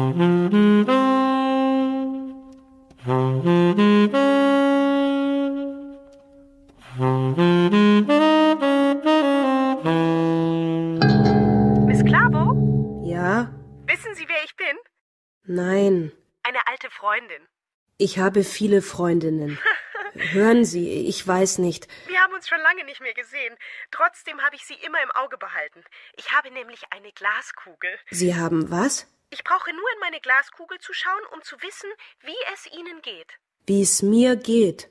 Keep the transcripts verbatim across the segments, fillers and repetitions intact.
Miss Clavo? Ja? Wissen Sie, wer ich bin? Nein. Eine alte Freundin. Ich habe viele Freundinnen. Hören Sie, ich weiß nicht. Wir haben uns schon lange nicht mehr gesehen. Trotzdem habe ich Sie immer im Auge behalten. Ich habe nämlich eine Glaskugel. Sie haben was? Ich brauche nur in meine Glaskugel zu schauen, um zu wissen, wie es Ihnen geht. Wie es mir geht.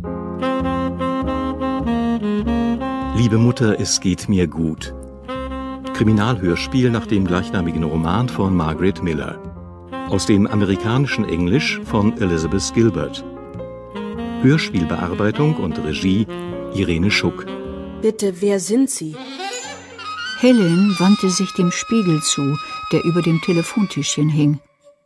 Liebe Mutter, es geht mir gut. Kriminalhörspiel nach dem gleichnamigen Roman von Margaret Miller. Aus dem amerikanischen Englisch von Elizabeth Gilbert. Hörspielbearbeitung und Regie Irene Schuck. Bitte, wer sind Sie? Helen wandte sich dem Spiegel zu, der über dem Telefontischchen hing.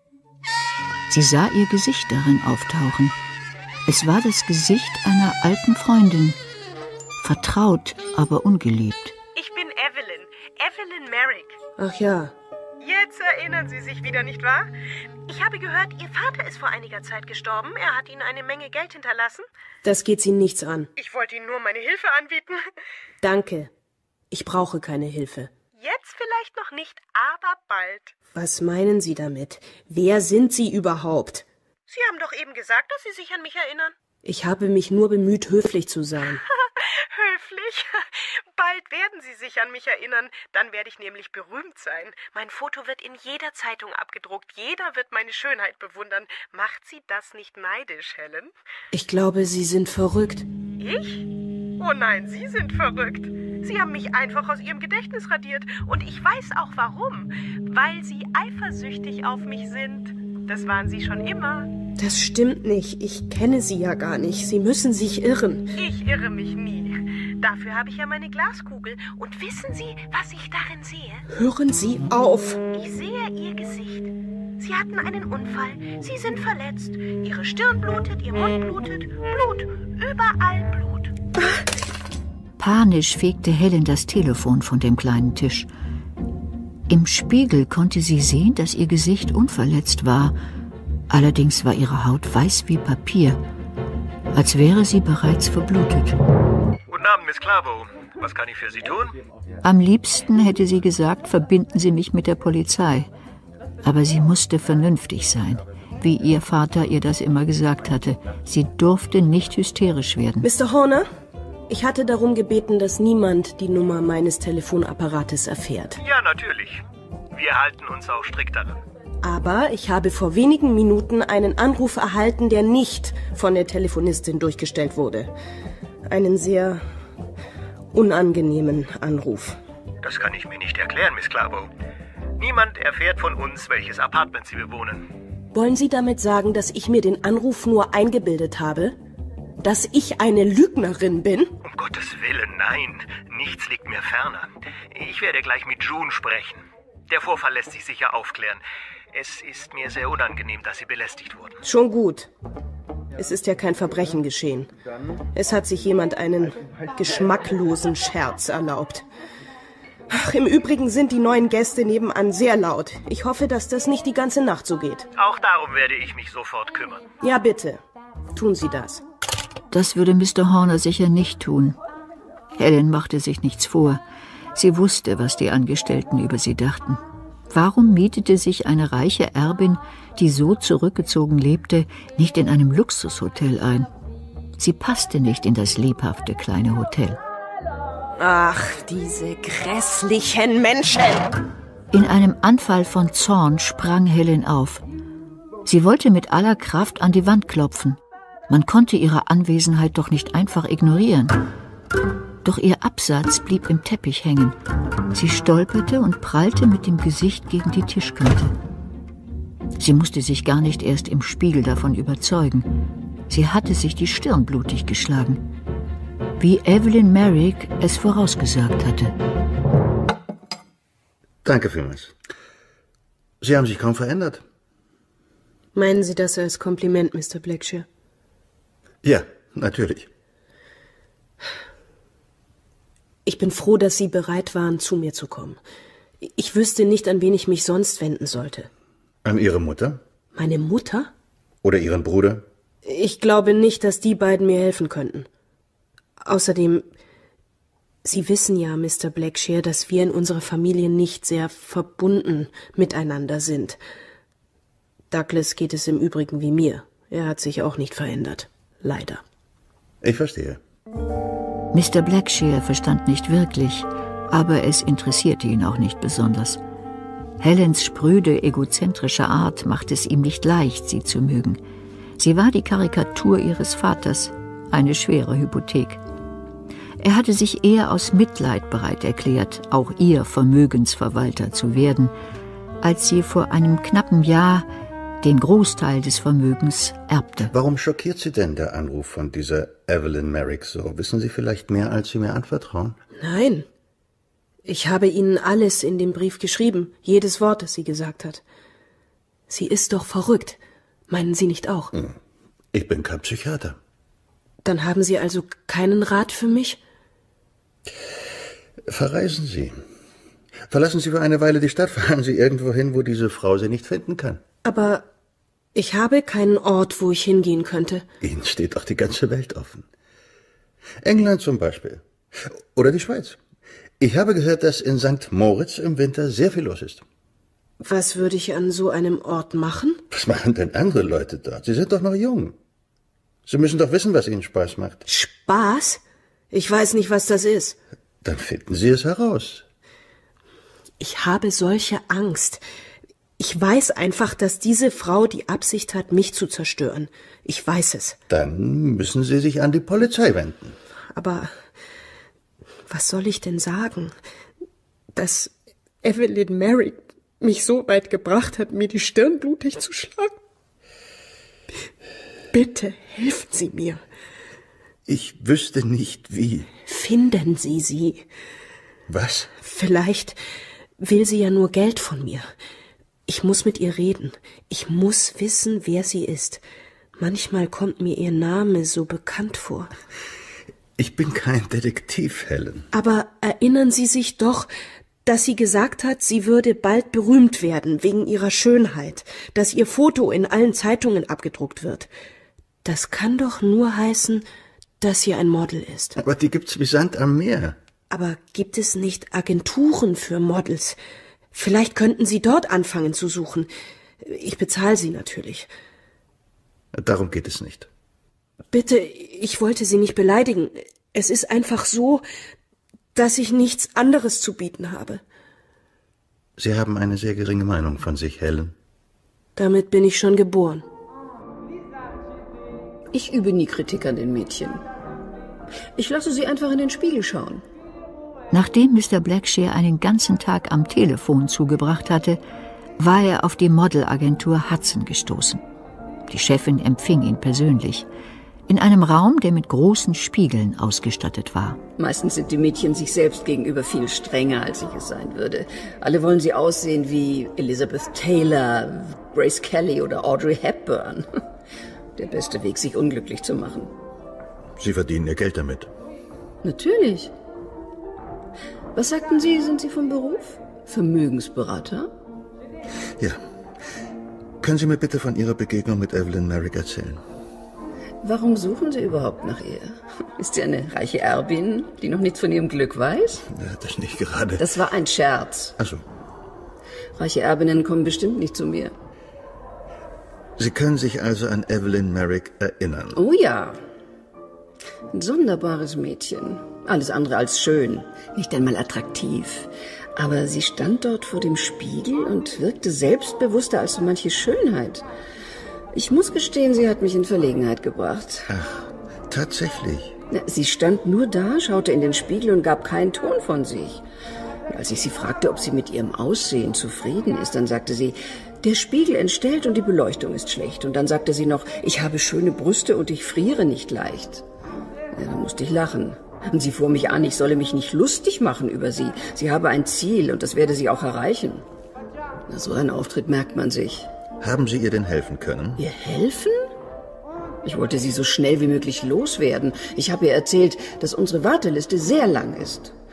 Sie sah ihr Gesicht darin auftauchen. Es war das Gesicht einer alten Freundin. Vertraut, aber ungeliebt. Ich bin Evelyn. Evelyn Merrick. Ach ja. Jetzt erinnern Sie sich wieder, nicht wahr? Ich habe gehört, Ihr Vater ist vor einiger Zeit gestorben. Er hat Ihnen eine Menge Geld hinterlassen. Das geht Sie nichts an. Ich wollte Ihnen nur meine Hilfe anbieten. Danke. Ich brauche keine Hilfe. Jetzt vielleicht noch nicht, aber bald. Was meinen Sie damit? Wer sind Sie überhaupt? Sie haben doch eben gesagt, dass Sie sich an mich erinnern. Ich habe mich nur bemüht, höflich zu sein. Höflich? Bald werden Sie sich an mich erinnern. Dann werde ich nämlich berühmt sein. Mein Foto wird in jeder Zeitung abgedruckt. Jeder wird meine Schönheit bewundern. Macht Sie das nicht neidisch, Helen? Ich glaube, Sie sind verrückt. Ich? Oh nein, Sie sind verrückt. Sie haben mich einfach aus Ihrem Gedächtnis radiert. Und ich weiß auch warum. Weil Sie eifersüchtig auf mich sind. Das waren Sie schon immer. Das stimmt nicht. Ich kenne Sie ja gar nicht. Sie müssen sich irren. Ich irre mich nie. Dafür habe ich ja meine Glaskugel. Und wissen Sie, was ich darin sehe? Hören Sie auf. Ich sehe Ihr Gesicht. Sie hatten einen Unfall. Sie sind verletzt. Ihre Stirn blutet, Ihr Mund blutet. Blut. Überall Blut. Panisch fegte Helen das Telefon von dem kleinen Tisch. Im Spiegel konnte sie sehen, dass ihr Gesicht unverletzt war. Allerdings war ihre Haut weiß wie Papier, als wäre sie bereits verblutet. Guten Abend, Miss Clavo. Was kann ich für Sie tun? Am liebsten hätte sie gesagt, verbinden Sie mich mit der Polizei. Aber sie musste vernünftig sein, wie ihr Vater ihr das immer gesagt hatte. Sie durfte nicht hysterisch werden. Mister Horner? Ich hatte darum gebeten, dass niemand die Nummer meines Telefonapparates erfährt. Ja, natürlich. Wir halten uns auch strikt daran. Aber ich habe vor wenigen Minuten einen Anruf erhalten, der nicht von der Telefonistin durchgestellt wurde. Einen sehr unangenehmen Anruf. Das kann ich mir nicht erklären, Miss Clavo. Niemand erfährt von uns, welches Apartment Sie bewohnen. Wollen Sie damit sagen, dass ich mir den Anruf nur eingebildet habe? Dass ich eine Lügnerin bin? Um Gottes Willen, nein. Nichts liegt mir ferner. Ich werde gleich mit June sprechen. Der Vorfall lässt sich sicher aufklären. Es ist mir sehr unangenehm, dass Sie belästigt wurden. Schon gut. Es ist ja kein Verbrechen geschehen. Es hat sich jemand einen geschmacklosen Scherz erlaubt. Ach, im Übrigen sind die neuen Gäste nebenan sehr laut. Ich hoffe, dass das nicht die ganze Nacht so geht. Auch darum werde ich mich sofort kümmern. Ja, bitte. Tun Sie das. Das würde Mister Horner sicher nicht tun. Helen machte sich nichts vor. Sie wusste, was die Angestellten über sie dachten. Warum mietete sich eine reiche Erbin, die so zurückgezogen lebte, nicht in einem Luxushotel ein? Sie passte nicht in das lebhafte kleine Hotel. Ach, diese grässlichen Menschen! In einem Anfall von Zorn sprang Helen auf. Sie wollte mit aller Kraft an die Wand klopfen. Man konnte ihre Anwesenheit doch nicht einfach ignorieren. Doch ihr Absatz blieb im Teppich hängen. Sie stolperte und prallte mit dem Gesicht gegen die Tischkante. Sie musste sich gar nicht erst im Spiegel davon überzeugen. Sie hatte sich die Stirn blutig geschlagen, wie Evelyn Merrick es vorausgesagt hatte. Danke vielmals. Sie haben sich kaum verändert. Meinen Sie das als Kompliment, Mister Blackshear? Ja, natürlich. Ich bin froh, dass Sie bereit waren, zu mir zu kommen. Ich wüsste nicht, an wen ich mich sonst wenden sollte. An Ihre Mutter? Meine Mutter? Oder Ihren Bruder? Ich glaube nicht, dass die beiden mir helfen könnten. Außerdem, Sie wissen ja, Mister Blackshear, dass wir in unserer Familie nicht sehr verbunden miteinander sind. Douglas geht es im Übrigen wie mir. Er hat sich auch nicht verändert. Leider. Ich verstehe. Mister Blackshear verstand nicht wirklich, aber es interessierte ihn auch nicht besonders. Helens spröde, egozentrische Art machte es ihm nicht leicht, sie zu mögen. Sie war die Karikatur ihres Vaters, eine schwere Hypothek. Er hatte sich eher aus Mitleid bereit erklärt, auch ihr Vermögensverwalter zu werden, als sie vor einem knappen Jahr den Großteil des Vermögens erbte. Warum schockiert Sie denn der Anruf von dieser Evelyn Merrick so? Wissen Sie vielleicht mehr, als Sie mir anvertrauen? Nein. Ich habe Ihnen alles in dem Brief geschrieben, jedes Wort, das sie gesagt hat. Sie ist doch verrückt. Meinen Sie nicht auch? Ich bin kein Psychiater. Dann haben Sie also keinen Rat für mich? Verreisen Sie. Verlassen Sie für eine Weile die Stadt, fahren Sie irgendwo hin, wo diese Frau Sie nicht finden kann. Aber ich habe keinen Ort, wo ich hingehen könnte. Ihnen steht doch die ganze Welt offen. England zum Beispiel. Oder die Schweiz. Ich habe gehört, dass in Sankt Moritz im Winter sehr viel los ist. Was würde ich an so einem Ort machen? Was machen denn andere Leute dort? Sie sind doch noch jung. Sie müssen doch wissen, was Ihnen Spaß macht. Spaß? Ich weiß nicht, was das ist. Dann finden Sie es heraus. Ich habe solche Angst. Ich weiß einfach, dass diese Frau die Absicht hat, mich zu zerstören. Ich weiß es. Dann müssen Sie sich an die Polizei wenden. Aber was soll ich denn sagen? Dass Evelyn Merrick mich so weit gebracht hat, mir die Stirn blutig zu schlagen? Bitte helfen Sie mir. Ich wüsste nicht, wie. Finden Sie sie. Was? Vielleicht will sie ja nur Geld von mir. Ich muss mit ihr reden. Ich muss wissen, wer sie ist. Manchmal kommt mir ihr Name so bekannt vor. Ich bin kein Detektiv, Helen. Aber erinnern Sie sich doch, dass sie gesagt hat, sie würde bald berühmt werden wegen ihrer Schönheit, dass ihr Foto in allen Zeitungen abgedruckt wird. Das kann doch nur heißen, dass sie ein Model ist. Aber die gibt's wie Sand am Meer. Aber gibt es nicht Agenturen für Models? Vielleicht könnten Sie dort anfangen zu suchen. Ich bezahle Sie natürlich. Darum geht es nicht. Bitte, ich wollte Sie nicht beleidigen. Es ist einfach so, dass ich nichts anderes zu bieten habe. Sie haben eine sehr geringe Meinung von sich, Helen. Damit bin ich schon geboren. Ich übe nie Kritik an den Mädchen. Ich lasse sie einfach in den Spiegel schauen. Nachdem Mister Blackshear einen ganzen Tag am Telefon zugebracht hatte, war er auf die Modelagentur Hudson gestoßen. Die Chefin empfing ihn persönlich, in einem Raum, der mit großen Spiegeln ausgestattet war. Meistens sind die Mädchen sich selbst gegenüber viel strenger, als ich es sein würde. Alle wollen sie aussehen wie Elizabeth Taylor, Grace Kelly oder Audrey Hepburn. Der beste Weg, sich unglücklich zu machen. Sie verdienen Ihr Geld damit. Natürlich. Was sagten Sie, sind Sie vom Beruf? Vermögensberater? Ja. Können Sie mir bitte von Ihrer Begegnung mit Evelyn Merrick erzählen? Warum suchen Sie überhaupt nach ihr? Ist sie eine reiche Erbin, die noch nichts von ihrem Glück weiß? Ja, das nicht gerade. Das war ein Scherz. Ach so. Reiche Erbinnen kommen bestimmt nicht zu mir. Sie können sich also an Evelyn Merrick erinnern? Oh ja. Ein sonderbares Mädchen. Alles andere als schön. Nicht einmal attraktiv. Aber sie stand dort vor dem Spiegel und wirkte selbstbewusster als so manche Schönheit. Ich muss gestehen, sie hat mich in Verlegenheit gebracht. Ach, tatsächlich? Sie stand nur da, schaute in den Spiegel und gab keinen Ton von sich. Und als ich sie fragte, ob sie mit ihrem Aussehen zufrieden ist, dann sagte sie, der Spiegel entstellt und die Beleuchtung ist schlecht. Und dann sagte sie noch, ich habe schöne Brüste und ich friere nicht leicht. Ja, da musste ich lachen. Und sie fuhr mich an, ich solle mich nicht lustig machen über sie. Sie habe ein Ziel und das werde sie auch erreichen. Na, so einen Auftritt merkt man sich. Haben Sie ihr denn helfen können? Ihr helfen? Ich wollte sie so schnell wie möglich loswerden. Ich habe ihr erzählt, dass unsere Warteliste sehr lang ist.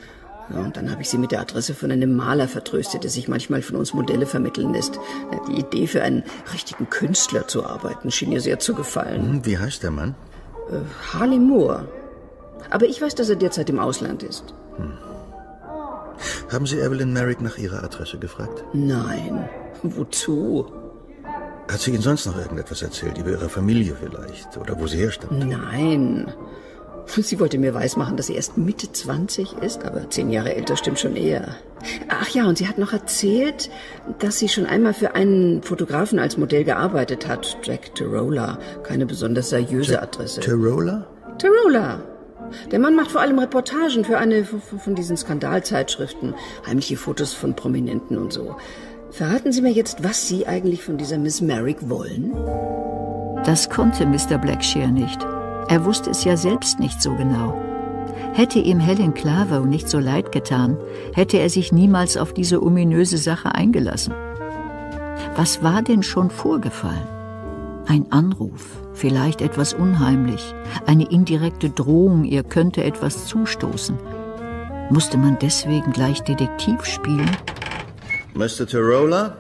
Ja, und dann habe ich sie mit der Adresse von einem Maler vertröstet, der sich manchmal von uns Modelle vermitteln lässt. Ja, die Idee, für einen richtigen Künstler zu arbeiten, schien ihr sehr zu gefallen. Wie heißt der Mann? Äh, Harley Moore. Aber ich weiß, dass er derzeit im Ausland ist. Hm. Haben Sie Evelyn Merrick nach ihrer Adresse gefragt? Nein. Wozu? Hat sie Ihnen sonst noch irgendetwas erzählt? Über Ihre Familie vielleicht? Oder wo sie herstammt? Nein. Sie wollte mir weismachen, dass sie erst Mitte zwanzig ist, aber zehn Jahre älter stimmt schon eher. Ach ja, und sie hat noch erzählt, dass sie schon einmal für einen Fotografen als Modell gearbeitet hat. Jack Terola. Keine besonders seriöse Jack Adresse. Terola? Terola. Der Mann macht vor allem Reportagen für eine von diesen Skandalzeitschriften. Heimliche Fotos von Prominenten und so. Verraten Sie mir jetzt, was Sie eigentlich von dieser Miss Merrick wollen? Das konnte Mister Blackshear nicht. Er wusste es ja selbst nicht so genau. Hätte ihm Helen Clairvaux nicht so leid getan, hätte er sich niemals auf diese ominöse Sache eingelassen. Was war denn schon vorgefallen? Ein Anruf, vielleicht etwas unheimlich, eine indirekte Drohung, ihr könnte etwas zustoßen. Musste man deswegen gleich Detektiv spielen? Mister Terola?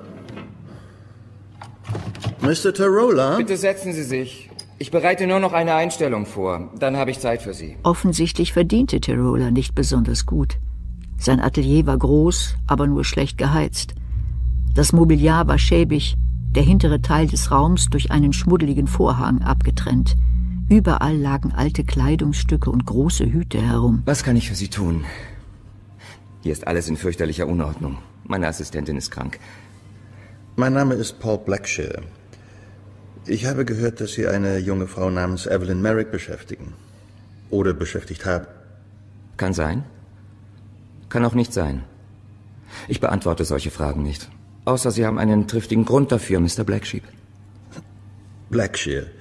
Mister Terola? Bitte setzen Sie sich. Ich bereite nur noch eine Einstellung vor. Dann habe ich Zeit für Sie. Offensichtlich verdiente Terola nicht besonders gut. Sein Atelier war groß, aber nur schlecht geheizt. Das Mobiliar war schäbig, der hintere Teil des Raums durch einen schmuddeligen Vorhang abgetrennt. Überall lagen alte Kleidungsstücke und große Hüte herum. Was kann ich für Sie tun? Hier ist alles in fürchterlicher Unordnung. Meine Assistentin ist krank. Mein Name ist Paul Blackshear. Ich habe gehört, dass Sie eine junge Frau namens Evelyn Merrick beschäftigen. Oder beschäftigt haben. Kann sein. Kann auch nicht sein. Ich beantworte solche Fragen nicht. Außer Sie haben einen triftigen Grund dafür, Mister Blackshear. Blackshear.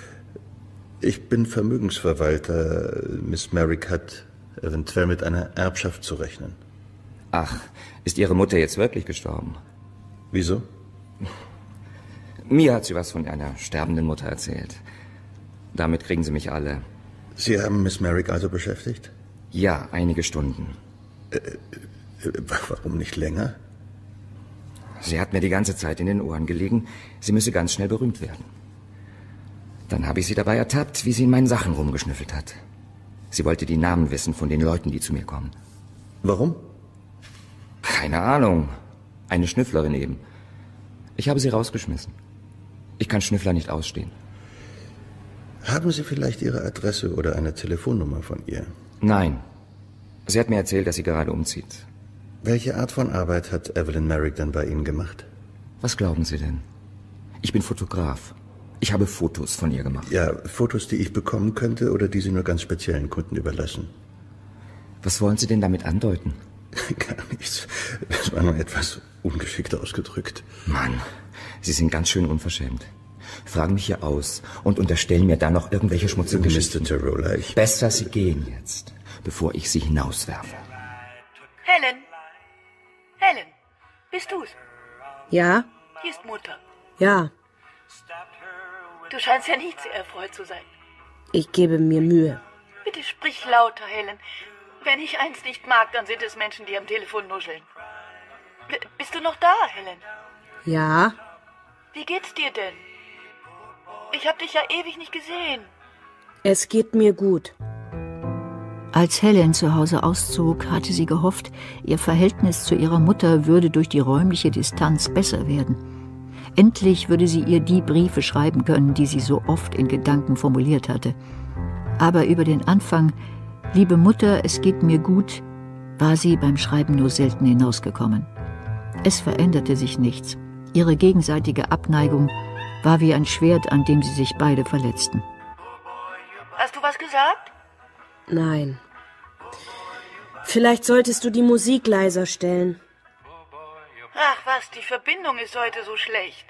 Ich bin Vermögensverwalter. Miss Merrick hat eventuell mit einer Erbschaft zu rechnen. Ach, ist Ihre Mutter jetzt wirklich gestorben? Wieso? Mir hat sie was von einer sterbenden Mutter erzählt. Damit kriegen Sie mich alle. Sie haben Miss Merrick also beschäftigt? Ja, einige Stunden. Äh, äh, warum nicht länger? Sie hat mir die ganze Zeit in den Ohren gelegen, sie müsse ganz schnell berühmt werden. Dann habe ich sie dabei ertappt, wie sie in meinen Sachen rumgeschnüffelt hat. Sie wollte die Namen wissen von den Leuten, die zu mir kommen. Warum? Keine Ahnung. Eine Schnüfflerin eben. Ich habe sie rausgeschmissen. Ich kann Schnüffler nicht ausstehen. Haben Sie vielleicht Ihre Adresse oder eine Telefonnummer von ihr? Nein. Sie hat mir erzählt, dass sie gerade umzieht. Welche Art von Arbeit hat Evelyn Merrick denn bei Ihnen gemacht? Was glauben Sie denn? Ich bin Fotograf. Ich habe Fotos von ihr gemacht. Ja, Fotos, die ich bekommen könnte oder die Sie nur ganz speziellen Kunden überlassen. Was wollen Sie denn damit andeuten? Gar nichts. Das war nur etwas ungeschickt ausgedrückt. Mann, Sie sind ganz schön unverschämt. Fragen mich hier aus und unterstellen mir dann noch irgendwelche schmutzigen Geschichten. Mister Terola, ich... Besser, Sie gehen jetzt, bevor ich Sie hinauswerfe. Helen! Helen, bist du's? Ja? Hier ist Mutter. Ja. Du scheinst ja nicht sehr erfreut zu sein. Ich gebe mir Mühe. Bitte sprich lauter, Helen. Wenn ich eins nicht mag, dann sind es Menschen, die am Telefon nuscheln. B- bist du noch da, Helen? Ja? Wie geht's dir denn? Ich hab dich ja ewig nicht gesehen. Es geht mir gut. Als Helen zu Hause auszog, hatte sie gehofft, ihr Verhältnis zu ihrer Mutter würde durch die räumliche Distanz besser werden. Endlich würde sie ihr die Briefe schreiben können, die sie so oft in Gedanken formuliert hatte. Aber über den Anfang, liebe Mutter, es geht mir gut, war sie beim Schreiben nur selten hinausgekommen. Es veränderte sich nichts. Ihre gegenseitige Abneigung war wie ein Schwert, an dem sie sich beide verletzten. Hast du was gesagt? Nein. Vielleicht solltest du die Musik leiser stellen. Ach was, die Verbindung ist heute so schlecht.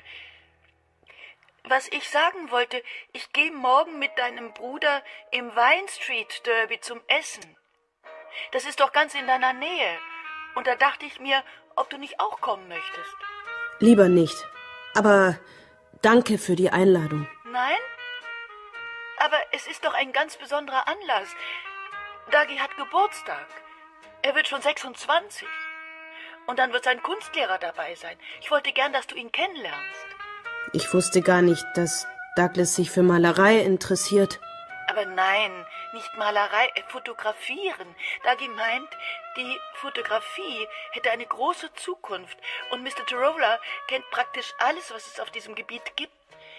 Was ich sagen wollte, ich gehe morgen mit deinem Bruder im Vine Street Derby zum Essen. Das ist doch ganz in deiner Nähe. Und da dachte ich mir, ob du nicht auch kommen möchtest. Lieber nicht. Aber danke für die Einladung. Nein? Aber es ist doch ein ganz besonderer Anlass. Dagi hat Geburtstag. Er wird schon sechsundzwanzig. Und dann wird sein Kunstlehrer dabei sein. Ich wollte gern, dass du ihn kennenlernst. Ich wusste gar nicht, dass Douglas sich für Malerei interessiert. Aber nein, nicht Malerei, äh, Fotografieren. Dagi meint, die Fotografie hätte eine große Zukunft. Und Mister Tarola kennt praktisch alles, was es auf diesem Gebiet gibt.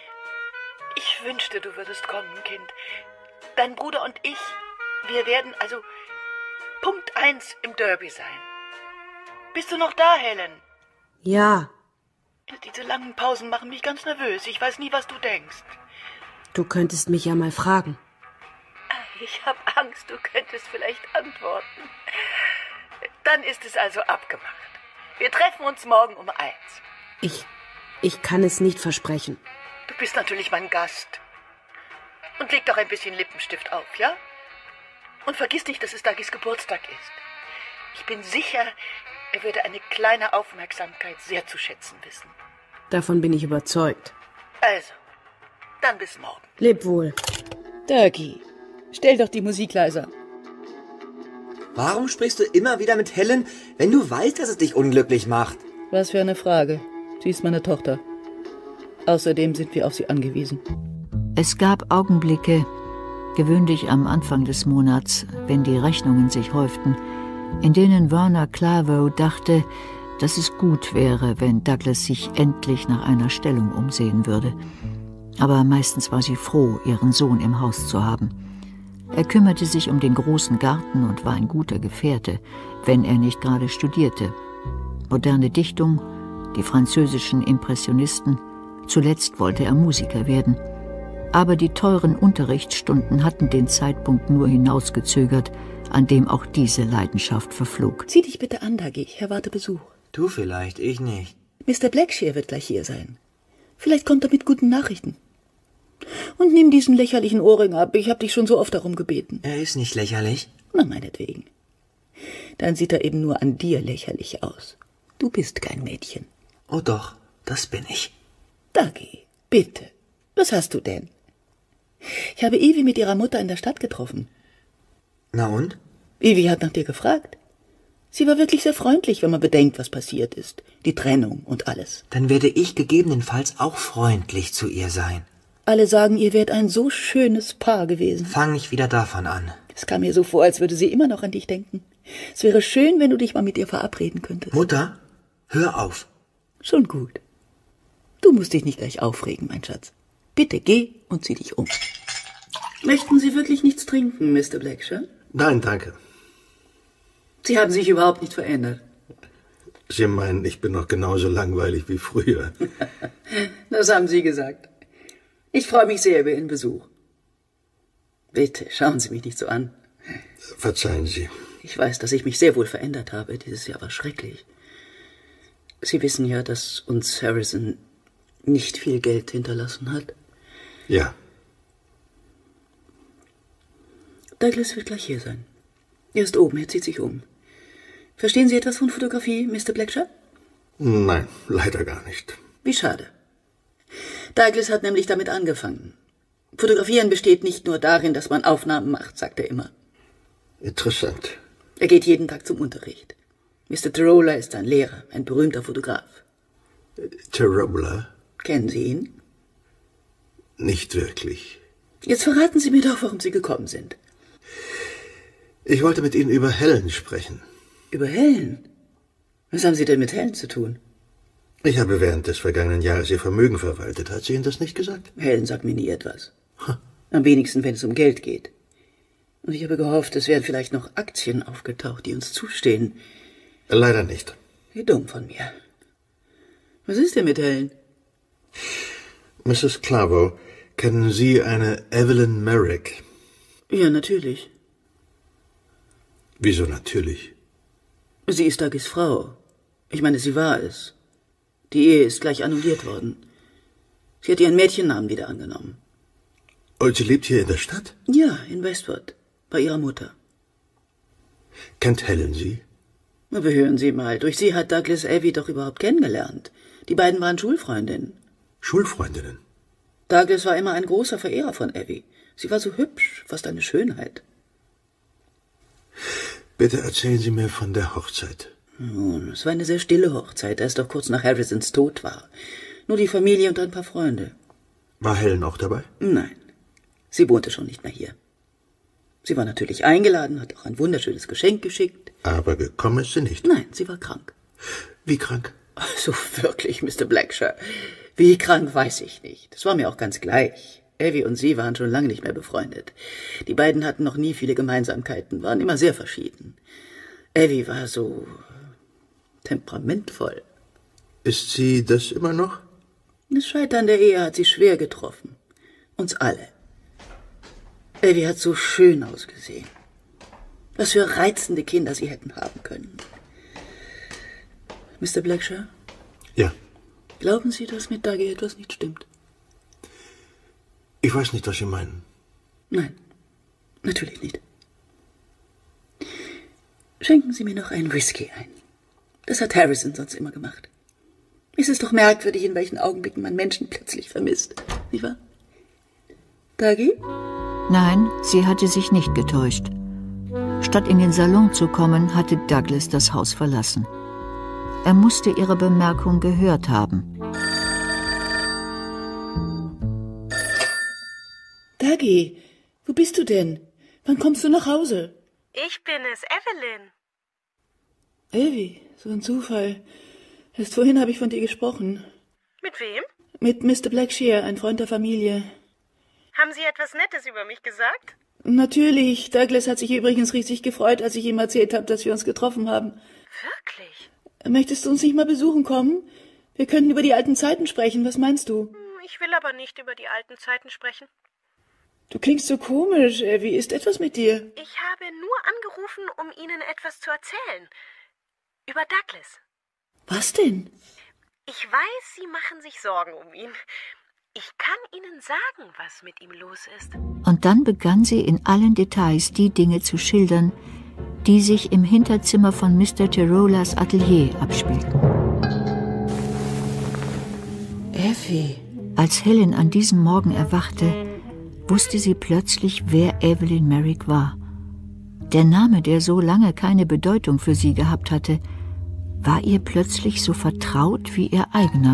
Ich wünschte, du würdest kommen, Kind. Dein Bruder und ich, wir werden also Punkt eins im Derby sein. Bist du noch da, Helen? Ja. Diese langen Pausen machen mich ganz nervös. Ich weiß nie, was du denkst. Du könntest mich ja mal fragen. Ich habe Angst, du könntest vielleicht antworten. Dann ist es also abgemacht. Wir treffen uns morgen um eins. Ich, ich kann es nicht versprechen. Du bist natürlich mein Gast. Und leg doch ein bisschen Lippenstift auf, ja? Und vergiss nicht, dass es Dagis Geburtstag ist. Ich bin sicher, er würde eine kleine Aufmerksamkeit sehr zu schätzen wissen. Davon bin ich überzeugt. Also, dann bis morgen. Leb wohl. Dagi, stell doch die Musik leiser. Warum sprichst du immer wieder mit Helen, wenn du weißt, dass es dich unglücklich macht? Was für eine Frage. Sie ist meine Tochter. Außerdem sind wir auf sie angewiesen. Es gab Augenblicke, gewöhnlich am Anfang des Monats, wenn die Rechnungen sich häuften, in denen Verna Clairvaux dachte, dass es gut wäre, wenn Douglas sich endlich nach einer Stellung umsehen würde. Aber meistens war sie froh, ihren Sohn im Haus zu haben. Er kümmerte sich um den großen Garten und war ein guter Gefährte, wenn er nicht gerade studierte. Moderne Dichtung, die französischen Impressionisten, zuletzt wollte er Musiker werden. Aber die teuren Unterrichtsstunden hatten den Zeitpunkt nur hinausgezögert, an dem auch diese Leidenschaft verflog. Zieh dich bitte an, Dagi, ich erwarte Besuch. Du vielleicht, ich nicht. Mister Blackshear wird gleich hier sein. Vielleicht kommt er mit guten Nachrichten. Und nimm diesen lächerlichen Ohrring ab, ich habe dich schon so oft darum gebeten. Er ist nicht lächerlich. Na, meinetwegen. Dann sieht er eben nur an dir lächerlich aus. Du bist kein Mädchen. Oh doch, das bin ich. Dagi, bitte, was hast du denn? Ich habe Evie mit ihrer Mutter in der Stadt getroffen. Na und? Evie hat nach dir gefragt. Sie war wirklich sehr freundlich, wenn man bedenkt, was passiert ist. Die Trennung und alles. Dann werde ich gegebenenfalls auch freundlich zu ihr sein. Alle sagen, ihr wärt ein so schönes Paar gewesen. Fang nicht wieder davon an. Es kam mir so vor, als würde sie immer noch an dich denken. Es wäre schön, wenn du dich mal mit ihr verabreden könntest. Mutter, hör auf. Schon gut. Du musst dich nicht gleich aufregen, mein Schatz. Bitte geh und zieh dich um. Möchten Sie wirklich nichts trinken, Mister Blackshear? Nein, danke. Sie haben sich überhaupt nicht verändert. Sie meinen, ich bin noch genauso langweilig wie früher. Das haben Sie gesagt. Ich freue mich sehr über Ihren Besuch. Bitte, schauen Sie mich nicht so an. Verzeihen Sie. Ich weiß, dass ich mich sehr wohl verändert habe. Dieses Jahr war schrecklich. Sie wissen ja, dass uns Harrison nicht viel Geld hinterlassen hat. Ja. Douglas wird gleich hier sein. Er ist oben, er zieht sich um. Verstehen Sie etwas von Fotografie, Mister Blackshear? Nein, leider gar nicht. Wie schade. Douglas hat nämlich damit angefangen. Fotografieren besteht nicht nur darin, dass man Aufnahmen macht, sagt er immer. Interessant. Er geht jeden Tag zum Unterricht. Mister Tarola ist ein Lehrer, ein berühmter Fotograf. Tarola? Kennen Sie ihn? Nicht wirklich. Jetzt verraten Sie mir doch, warum Sie gekommen sind. Ich wollte mit Ihnen über Helen sprechen. Über Helen? Was haben Sie denn mit Helen zu tun? Ich habe während des vergangenen Jahres ihr Vermögen verwaltet. Hat sie Ihnen das nicht gesagt? Helen sagt mir nie etwas. Am wenigsten, wenn es um Geld geht. Und ich habe gehofft, es wären vielleicht noch Aktien aufgetaucht, die uns zustehen. Leider nicht. Wie dumm von mir. Was ist denn mit Helen? Misses Clairvaux, kennen Sie eine Evelyn Merrick? Ja, natürlich. Wieso natürlich? Sie ist Dagis Frau. Ich meine, sie war es. Die Ehe ist gleich annulliert worden. Sie hat ihren Mädchennamen wieder angenommen. Und sie lebt hier in der Stadt? Ja, in Westwood, bei ihrer Mutter. Kennt Helen sie? Aber hören Sie mal, durch sie hat Douglas Evie doch überhaupt kennengelernt. Die beiden waren Schulfreundinnen. Schulfreundinnen? Douglas war immer ein großer Verehrer von Evie. Sie war so hübsch, fast eine Schönheit. Bitte erzählen Sie mir von der Hochzeit. Nun, es war eine sehr stille Hochzeit, da es doch kurz nach Harrisons Tod war. Nur die Familie und ein paar Freunde. War Helen auch dabei? Nein, sie wohnte schon nicht mehr hier. Sie war natürlich eingeladen, hat auch ein wunderschönes Geschenk geschickt. Aber gekommen ist sie nicht? Nein, sie war krank. Wie krank? Also wirklich, Mister Blackshaw. Wie krank, weiß ich nicht. Das war mir auch ganz gleich. Evie und sie waren schon lange nicht mehr befreundet. Die beiden hatten noch nie viele Gemeinsamkeiten, waren immer sehr verschieden. Evie war so temperamentvoll. Ist sie das immer noch? Das Scheitern der Ehe hat sie schwer getroffen. Uns alle. Evie hat so schön ausgesehen. Was für reizende Kinder sie hätten haben können. Mister Blackshaw? Ja. Glauben Sie, dass mit Dougie etwas nicht stimmt? Ich weiß nicht, was Sie meinen. Nein, natürlich nicht. Schenken Sie mir noch einen Whisky ein. Das hat Harrison sonst immer gemacht. Es ist doch merkwürdig, in welchen Augenblicken man Menschen plötzlich vermisst. Nicht wahr? Dougie? Nein, sie hatte sich nicht getäuscht. Statt in den Salon zu kommen, hatte Douglas das Haus verlassen. Er musste ihre Bemerkung gehört haben. Dougie, wo bist du denn? Wann kommst du nach Hause? Ich bin es, Evelyn. Evie, so ein Zufall. Erst vorhin habe ich von dir gesprochen. Mit wem? Mit Mister Blackshear, ein Freund der Familie. Haben Sie etwas Nettes über mich gesagt? Natürlich. Douglas hat sich übrigens riesig gefreut, als ich ihm erzählt habe, dass wir uns getroffen haben. Wirklich? Möchtest du uns nicht mal besuchen kommen? Wir könnten über die alten Zeiten sprechen. Was meinst du? Ich will aber nicht über die alten Zeiten sprechen. Du klingst so komisch. Wie ist etwas mit dir? Ich habe nur angerufen, um Ihnen etwas zu erzählen. Über Douglas. Was denn? Ich weiß, Sie machen sich Sorgen um ihn. Ich kann Ihnen sagen, was mit ihm los ist. Und dann begann sie in allen Details die Dinge zu schildern, die sich im Hinterzimmer von Mister Tyrolas Atelier abspielten. Effie. Als Helen an diesem Morgen erwachte, wusste sie plötzlich, wer Evelyn Merrick war. Der Name, der so lange keine Bedeutung für sie gehabt hatte, war ihr plötzlich so vertraut wie ihr eigener.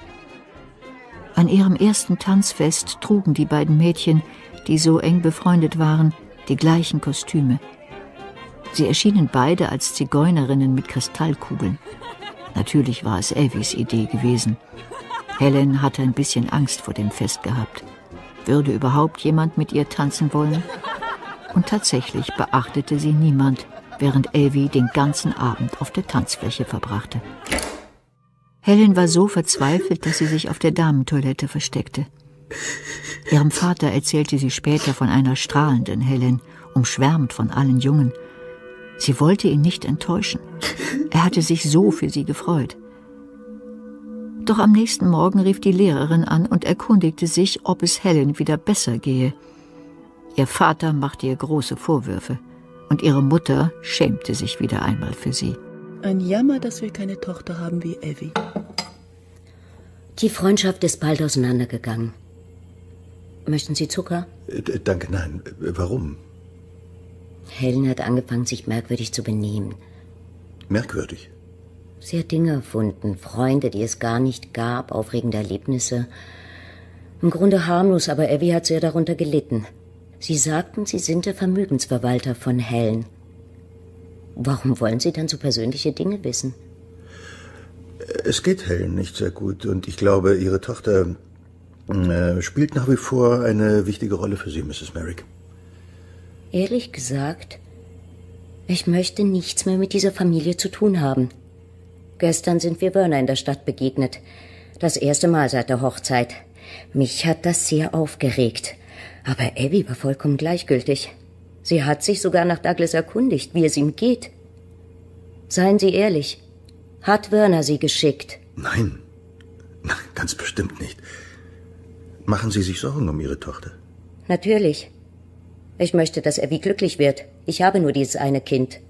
An ihrem ersten Tanzfest trugen die beiden Mädchen, die so eng befreundet waren, die gleichen Kostüme. Sie erschienen beide als Zigeunerinnen mit Kristallkugeln. Natürlich war es Evies Idee gewesen. Helen hatte ein bisschen Angst vor dem Fest gehabt. Würde überhaupt jemand mit ihr tanzen wollen? Und tatsächlich beachtete sie niemand, während Evie den ganzen Abend auf der Tanzfläche verbrachte. Helen war so verzweifelt, dass sie sich auf der Damentoilette versteckte. Ihrem Vater erzählte sie später von einer strahlenden Helen, umschwärmt von allen Jungen. Sie wollte ihn nicht enttäuschen. Er hatte sich so für sie gefreut. Doch am nächsten Morgen rief die Lehrerin an und erkundigte sich, ob es Helen wieder besser gehe. Ihr Vater machte ihr große Vorwürfe und ihre Mutter schämte sich wieder einmal für sie. Ein Jammer, dass wir keine Tochter haben wie Evie. Die Freundschaft ist bald auseinandergegangen. Möchten Sie Zucker? Äh, danke, nein. Warum? Helen hat angefangen, sich merkwürdig zu benehmen. Merkwürdig? Sie hat Dinge erfunden, Freunde, die es gar nicht gab, aufregende Erlebnisse. Im Grunde harmlos, aber Evie hat sehr darunter gelitten. Sie sagten, Sie sind der Vermögensverwalter von Helen. Warum wollen Sie dann so persönliche Dinge wissen? Es geht Helen nicht sehr gut und ich glaube, Ihre Tochter äh, spielt nach wie vor eine wichtige Rolle für Sie, Misses Merrick. Ehrlich gesagt, ich möchte nichts mehr mit dieser Familie zu tun haben. Gestern sind wir Werner in der Stadt begegnet. Das erste Mal seit der Hochzeit. Mich hat das sehr aufgeregt. Aber Evie war vollkommen gleichgültig. Sie hat sich sogar nach Douglas erkundigt, wie es ihm geht. Seien Sie ehrlich. Hat Werner Sie geschickt? Nein. Nein, ganz bestimmt nicht. Machen Sie sich Sorgen um Ihre Tochter? Natürlich. Ich möchte, dass Evie glücklich wird. Ich habe nur dieses eine Kind.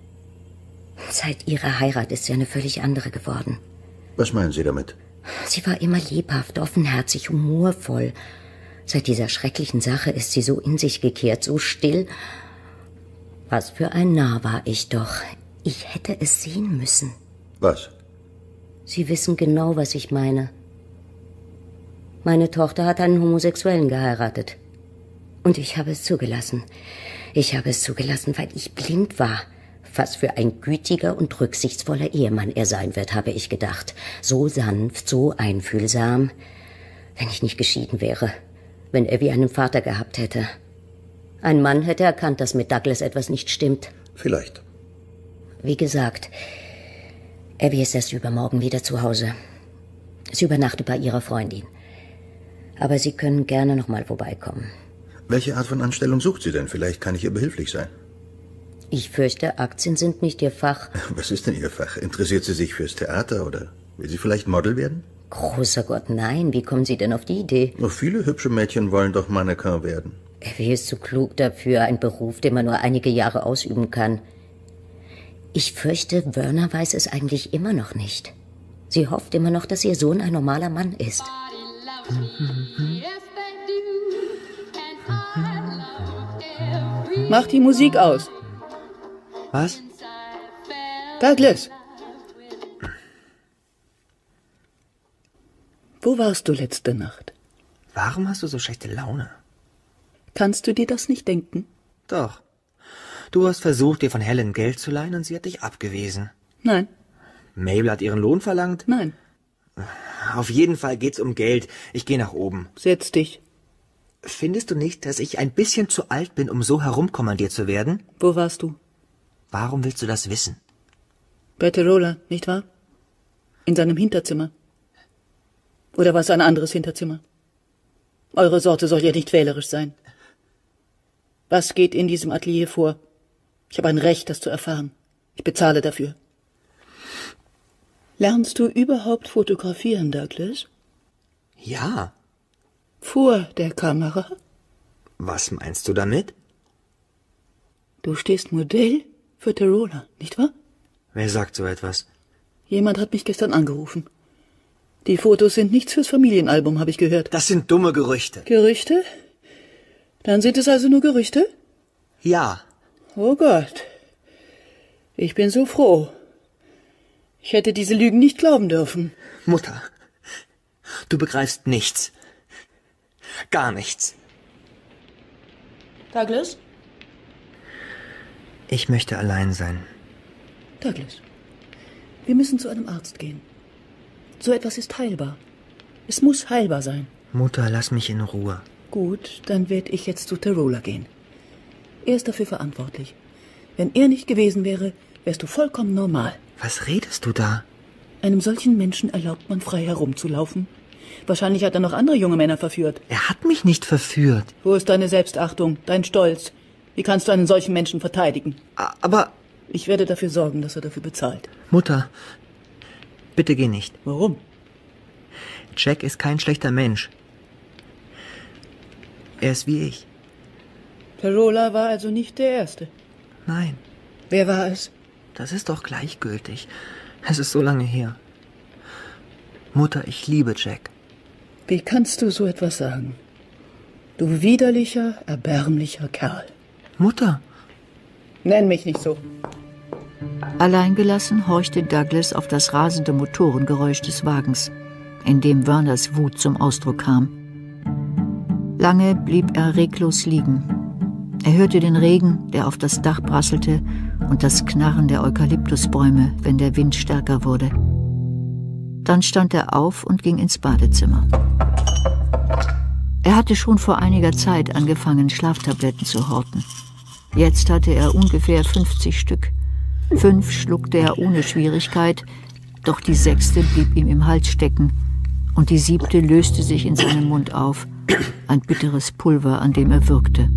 Seit ihrer Heirat ist sie eine völlig andere geworden. Was meinen Sie damit? Sie war immer lebhaft, offenherzig, humorvoll. Seit dieser schrecklichen Sache ist sie so in sich gekehrt, so still. Was für ein Narr war ich doch. Ich hätte es sehen müssen. Was? Sie wissen genau, was ich meine. Meine Tochter hat einen Homosexuellen geheiratet. Und ich habe es zugelassen. Ich habe es zugelassen, weil ich blind war. Was für ein gütiger und rücksichtsvoller Ehemann er sein wird, habe ich gedacht. So sanft, so einfühlsam. Wenn ich nicht geschieden wäre. Wenn er wie einen Vater gehabt hätte. Ein Mann hätte erkannt, dass mit Douglas etwas nicht stimmt. Vielleicht. Wie gesagt, Abby ist erst übermorgen wieder zu Hause. Sie übernachtet bei ihrer Freundin. Aber Sie können gerne noch mal vorbeikommen. Welche Art von Anstellung sucht sie denn? Vielleicht kann ich ihr behilflich sein. Ich fürchte, Aktien sind nicht Ihr Fach. Was ist denn Ihr Fach? Interessiert sie sich fürs Theater oder will sie vielleicht Model werden? Großer Gott, nein. Wie kommen Sie denn auf die Idee? Noch viele hübsche Mädchen wollen doch Mannequin werden. Abby ist zu klug dafür, ein Beruf, den man nur einige Jahre ausüben kann. Ich fürchte, Werner weiß es eigentlich immer noch nicht. Sie hofft immer noch, dass ihr Sohn ein normaler Mann ist. Mach die Musik aus. Was? Douglas. Wo warst du letzte Nacht? Warum hast du so schlechte Laune? Kannst du dir das nicht denken? Doch. Du hast versucht, dir von Helen Geld zu leihen und sie hat dich abgewiesen. Nein. Mabel hat ihren Lohn verlangt? Nein. Auf jeden Fall geht's um Geld. Ich gehe nach oben. Setz dich. Findest du nicht, dass ich ein bisschen zu alt bin, um so herumkommandiert zu werden? Wo warst du? Warum willst du das wissen? Bei Tyroler, nicht wahr? In seinem Hinterzimmer. Oder war es ein anderes Hinterzimmer? Eure Sorte soll ja nicht wählerisch sein. Was geht in diesem Atelier vor? Ich habe ein Recht, das zu erfahren. Ich bezahle dafür. Lernst du überhaupt fotografieren, Douglas? Ja. Vor der Kamera? Was meinst du damit? Du stehst Modell für Tyroler, nicht wahr? Wer sagt so etwas? Jemand hat mich gestern angerufen. Die Fotos sind nichts fürs Familienalbum, habe ich gehört. Das sind dumme Gerüchte. Gerüchte? Dann sind es also nur Gerüchte? Ja. Oh Gott. Ich bin so froh. Ich hätte diese Lügen nicht glauben dürfen. Mutter, du begreifst nichts. Gar nichts. Douglas? Ich möchte allein sein. Douglas, wir müssen zu einem Arzt gehen. So etwas ist heilbar. Es muss heilbar sein. Mutter, lass mich in Ruhe. Gut, dann werde ich jetzt zu Tyroler gehen. Er ist dafür verantwortlich. Wenn er nicht gewesen wäre, wärst du vollkommen normal. Was redest du da? Einem solchen Menschen erlaubt man frei herumzulaufen. Wahrscheinlich hat er noch andere junge Männer verführt. Er hat mich nicht verführt. Wo ist deine Selbstachtung, dein Stolz? Wie kannst du einen solchen Menschen verteidigen? Aber... Ich werde dafür sorgen, dass er dafür bezahlt. Mutter, bitte geh nicht. Warum? Jack ist kein schlechter Mensch. Er ist wie ich. Tyroler war also nicht der Erste? Nein. Wer war es? Das ist doch gleichgültig. Es ist so lange her. Mutter, ich liebe Jack. Wie kannst du so etwas sagen? Du widerlicher, erbärmlicher Kerl. Mutter! Nenn mich nicht so. Alleingelassen horchte Douglas auf das rasende Motorengeräusch des Wagens, in dem Werners Wut zum Ausdruck kam. Lange blieb er reglos liegen. Er hörte den Regen, der auf das Dach prasselte, und das Knarren der Eukalyptusbäume, wenn der Wind stärker wurde. Dann stand er auf und ging ins Badezimmer. Er hatte schon vor einiger Zeit angefangen, Schlaftabletten zu horten. Jetzt hatte er ungefähr fünfzig Stück. Fünf schluckte er ohne Schwierigkeit, doch die sechste blieb ihm im Hals stecken und die siebte löste sich in seinem Mund auf, ein bitteres Pulver, an dem er würgte.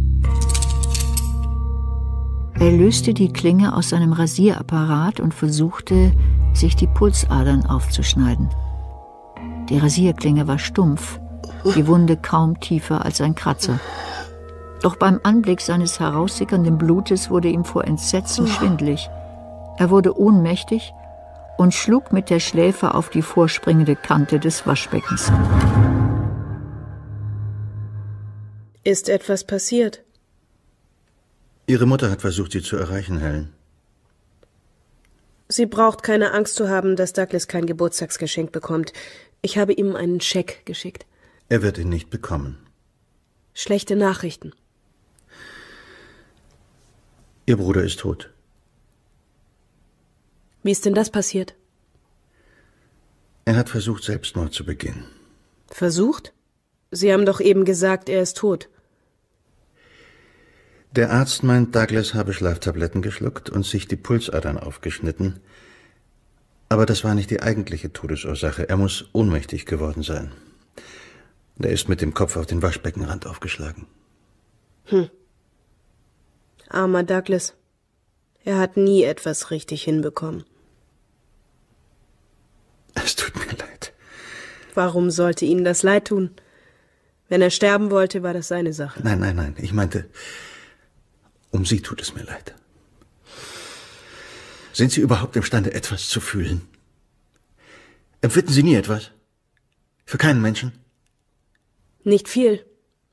Er löste die Klinge aus seinem Rasierapparat und versuchte, sich die Pulsadern aufzuschneiden. Die Rasierklinge war stumpf, die Wunde kaum tiefer als ein Kratzer. Doch beim Anblick seines heraussickernden Blutes wurde ihm vor Entsetzen schwindlig. Er wurde ohnmächtig und schlug mit der Schläfe auf die vorspringende Kante des Waschbeckens. Ist etwas passiert? Ihre Mutter hat versucht, Sie zu erreichen, Helen. Sie braucht keine Angst zu haben, dass Douglas kein Geburtstagsgeschenk bekommt. Ich habe ihm einen Scheck geschickt. Er wird ihn nicht bekommen. Schlechte Nachrichten. Ihr Bruder ist tot. Wie ist denn das passiert? Er hat versucht, Selbstmord zu begehen. Versucht? Sie haben doch eben gesagt, er ist tot. Der Arzt meint, Douglas habe Schlaftabletten geschluckt und sich die Pulsadern aufgeschnitten. Aber das war nicht die eigentliche Todesursache. Er muss ohnmächtig geworden sein. Er ist mit dem Kopf auf den Waschbeckenrand aufgeschlagen. Hm. Armer Douglas. Er hat nie etwas richtig hinbekommen. Es tut mir leid. Warum sollte Ihnen das leid tun? Wenn er sterben wollte, war das seine Sache. Nein, nein, nein. Ich meinte, um Sie tut es mir leid. Sind Sie überhaupt imstande, etwas zu fühlen? Empfinden Sie nie etwas? Für keinen Menschen? Nicht viel.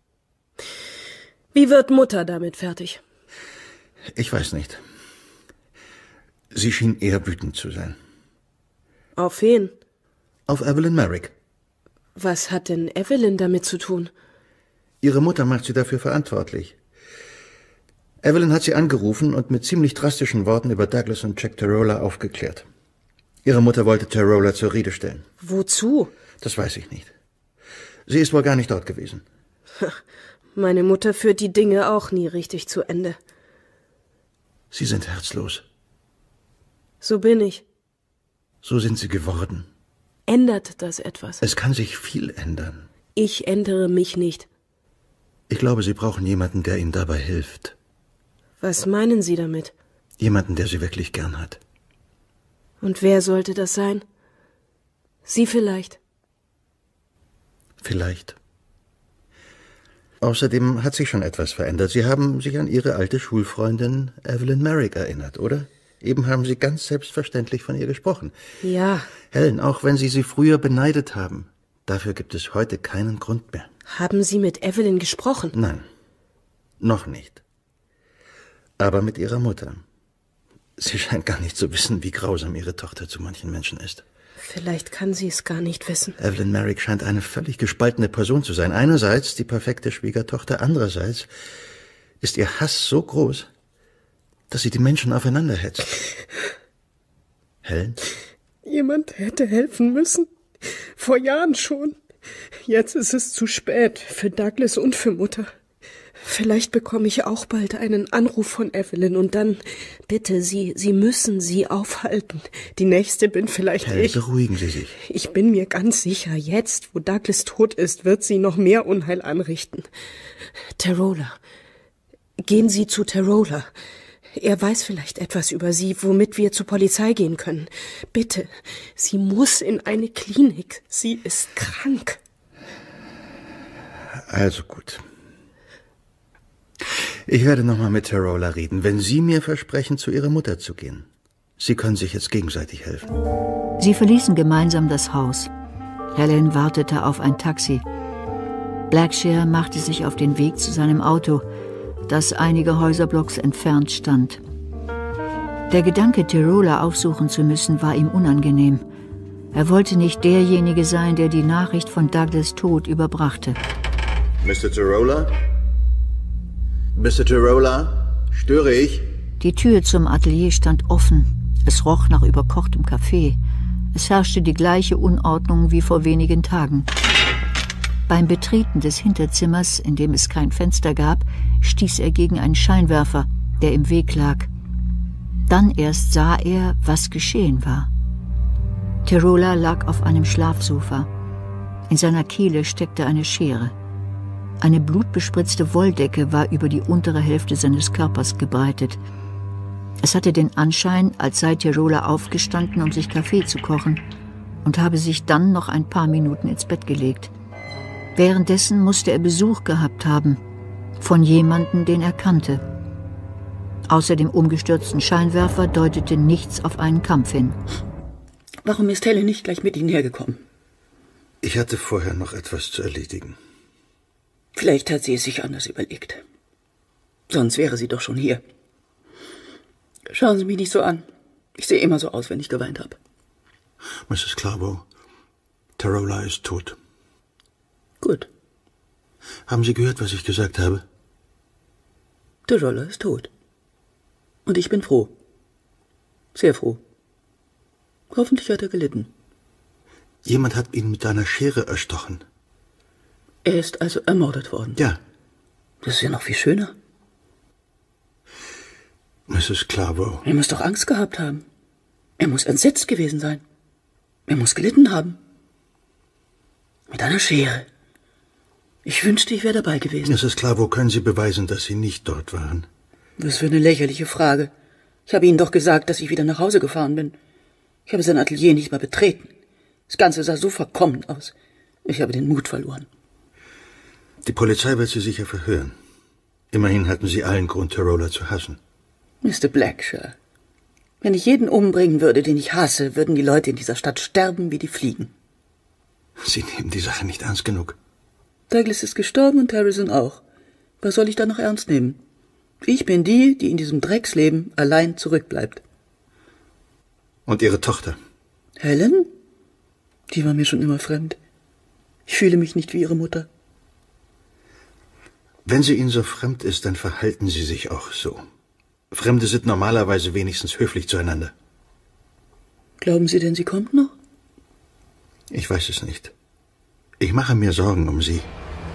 Wie wird Mutter damit fertig? Ich weiß nicht. Sie schien eher wütend zu sein. Auf wen? Auf Evelyn Merrick. Was hat denn Evelyn damit zu tun? Ihre Mutter macht sie dafür verantwortlich. Evelyn hat sie angerufen und mit ziemlich drastischen Worten über Douglas und Jack Tarola aufgeklärt. Ihre Mutter wollte Tarola zur Rede stellen. Wozu? Das weiß ich nicht. Sie ist wohl gar nicht dort gewesen. Meine Mutter führt die Dinge auch nie richtig zu Ende. Sie sind herzlos. So bin ich. So sind Sie geworden. Ändert das etwas? Es kann sich viel ändern. Ich ändere mich nicht. Ich glaube, Sie brauchen jemanden, der Ihnen dabei hilft. Was meinen Sie damit? Jemanden, der Sie wirklich gern hat. Und wer sollte das sein? Sie vielleicht? Vielleicht. Außerdem hat sich schon etwas verändert. Sie haben sich an Ihre alte Schulfreundin Evelyn Merrick erinnert, oder? Eben haben Sie ganz selbstverständlich von ihr gesprochen. Ja. Helen, auch wenn Sie sie früher beneidet haben, dafür gibt es heute keinen Grund mehr. Haben Sie mit Evelyn gesprochen? Nein, noch nicht. Aber mit ihrer Mutter. Sie scheint gar nicht zu wissen, wie grausam ihre Tochter zu manchen Menschen ist. Vielleicht kann sie es gar nicht wissen. Evelyn Merrick scheint eine völlig gespaltene Person zu sein. Einerseits die perfekte Schwiegertochter, andererseits ist ihr Hass so groß, dass sie die Menschen aufeinander hetzt. Helen? Jemand hätte helfen müssen. Vor Jahren schon. Jetzt ist es zu spät. Für Douglas und für Mutter. Vielleicht bekomme ich auch bald einen Anruf von Evelyn und dann, bitte, Sie, Sie müssen sie aufhalten. Die nächste bin vielleicht Helen, ich. beruhigen Sie sich. Ich bin mir ganz sicher, jetzt, wo Douglas tot ist, wird sie noch mehr Unheil anrichten. Tarola. Gehen Sie zu Tarola. Er weiß vielleicht etwas über sie, womit wir zur Polizei gehen können. Bitte, sie muss in eine Klinik. Sie ist krank. Also gut. Ich werde nochmal mit Tarola reden, wenn Sie mir versprechen, zu Ihrer Mutter zu gehen. Sie können sich jetzt gegenseitig helfen. Sie verließen gemeinsam das Haus. Helen wartete auf ein Taxi. Blackshear machte sich auf den Weg zu seinem Auto, das einige Häuserblocks entfernt stand. Der Gedanke, Tarola aufsuchen zu müssen, war ihm unangenehm. Er wollte nicht derjenige sein, der die Nachricht von Douglas' Tod überbrachte. Mister Tarola? Mister Tarola? Störe ich? Die Tür zum Atelier stand offen. Es roch nach überkochtem Kaffee. Es herrschte die gleiche Unordnung wie vor wenigen Tagen. Beim Betreten des Hinterzimmers, in dem es kein Fenster gab, stieß er gegen einen Scheinwerfer, der im Weg lag. Dann erst sah er, was geschehen war. Tarola lag auf einem Schlafsofa. In seiner Kehle steckte eine Schere. Eine blutbespritzte Wolldecke war über die untere Hälfte seines Körpers gebreitet. Es hatte den Anschein, als sei Tarola aufgestanden, um sich Kaffee zu kochen, und habe sich dann noch ein paar Minuten ins Bett gelegt. Währenddessen musste er Besuch gehabt haben, von jemandem, den er kannte. Außer dem umgestürzten Scheinwerfer deutete nichts auf einen Kampf hin. Warum ist Helen nicht gleich mit Ihnen hergekommen? Ich hatte vorher noch etwas zu erledigen. Vielleicht hat sie es sich anders überlegt. Sonst wäre sie doch schon hier. Schauen Sie mich nicht so an. Ich sehe immer so aus, wenn ich geweint habe. Misses Clavo, Tarola ist tot. Gut. Haben Sie gehört, was ich gesagt habe? Tarola ist tot. Und ich bin froh. Sehr froh. Hoffentlich hat er gelitten. Jemand hat ihn mit einer Schere erstochen. Er ist also ermordet worden? Ja. Das ist ja noch viel schöner. Misses Clavo. Er muss doch Angst gehabt haben. Er muss entsetzt gewesen sein. Er muss gelitten haben. Mit einer Schere. Ich wünschte, ich wäre dabei gewesen. Misses Clavo, können Sie beweisen, dass Sie nicht dort waren? Was für eine lächerliche Frage. Ich habe Ihnen doch gesagt, dass ich wieder nach Hause gefahren bin. Ich habe sein Atelier nicht mal betreten. Das Ganze sah so verkommen aus. Ich habe den Mut verloren. Die Polizei wird Sie sicher verhören. Immerhin hatten Sie allen Grund, Tarola zu hassen. Mister Blackshaw, wenn ich jeden umbringen würde, den ich hasse, würden die Leute in dieser Stadt sterben wie die Fliegen. Sie nehmen die Sache nicht ernst genug. Douglas ist gestorben und Harrison auch. Was soll ich da noch ernst nehmen? Ich bin die, die in diesem Drecksleben allein zurückbleibt. Und Ihre Tochter? Helen? Die war mir schon immer fremd. Ich fühle mich nicht wie ihre Mutter. Wenn sie Ihnen so fremd ist, dann verhalten Sie sich auch so. Fremde sind normalerweise wenigstens höflich zueinander. Glauben Sie denn, sie kommt noch? Ich weiß es nicht. Ich mache mir Sorgen um Sie.